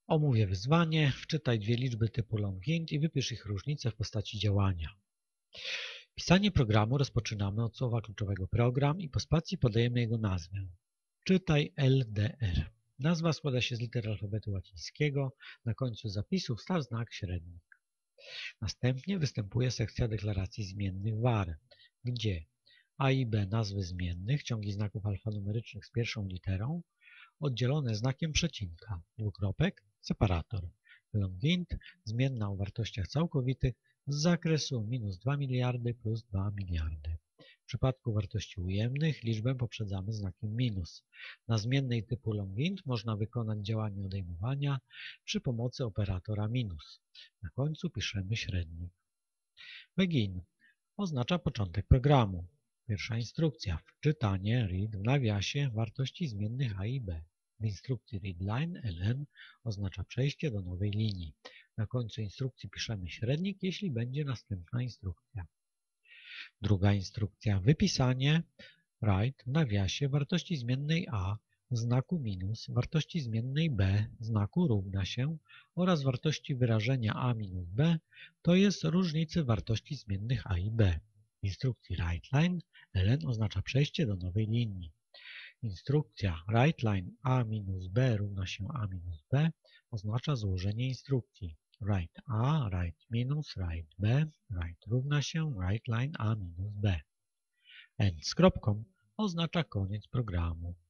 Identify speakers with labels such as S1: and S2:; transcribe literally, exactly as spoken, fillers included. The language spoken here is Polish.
S1: Omówię wyzwanie, wczytaj dwie liczby typu long int i wypisz ich różnice w postaci działania. Pisanie programu rozpoczynamy od słowa kluczowego program i po spacji podajemy jego nazwę. Czytaj L D R. Nazwa składa się z liter alfabetu łacińskiego, na końcu zapisu wstaw znak średnik. Następnie występuje sekcja deklaracji zmiennych var, gdzie a i b nazwy zmiennych, ciągi znaków alfanumerycznych z pierwszą literą, oddzielone znakiem przecinka, dwukropek, separator. Long int, zmienna o wartościach całkowitych z zakresu minus dwa miliardy plus dwa miliardy. W przypadku wartości ujemnych liczbę poprzedzamy znakiem minus. Na zmiennej typu long int można wykonać działanie odejmowania przy pomocy operatora minus. Na końcu piszemy średnik. Begin oznacza początek programu. Pierwsza instrukcja, wczytanie read w nawiasie wartości zmiennych a i b. W instrukcji readline ln oznacza przejście do nowej linii. Na końcu instrukcji piszemy średnik, jeśli będzie następna instrukcja. Druga instrukcja, wypisanie write w nawiasie wartości zmiennej a w znaku minus, wartości zmiennej b w znaku równa się oraz wartości wyrażenia a minus b, to jest różnicy wartości zmiennych a i b. W instrukcji writeline ln oznacza przejście do nowej linii. Instrukcja writeline a minus b równa się a minus b oznacza złożenie instrukcji. Write a, write minus, write b, write równa się writeline a minus b. End z kropką oznacza koniec programu.